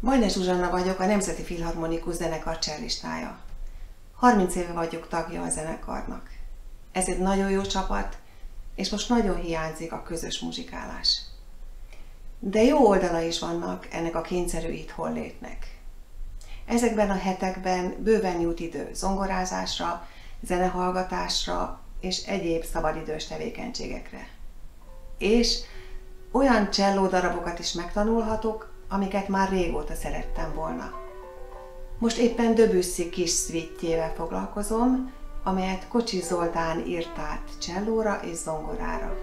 Vajna Zsuzsanna vagyok, a Nemzeti Filharmonikus Zenekar cellistája. 30 éve vagyok tagja a zenekarnak. Ez egy nagyon jó csapat, és most nagyon hiányzik a közös muzsikálás. De jó oldala is vannak ennek a kényszerű itthonlétnek. Ezekben a hetekben bőven jut idő zongorázásra, zenehallgatásra és egyéb szabadidős tevékenységekre. És olyan cselló darabokat is megtanulhatok, amiket már régóta szerettem volna. Most éppen Debussy kis szvittjével foglalkozom, amelyet Kocsis Zoltán írt át csellóra és zongorára.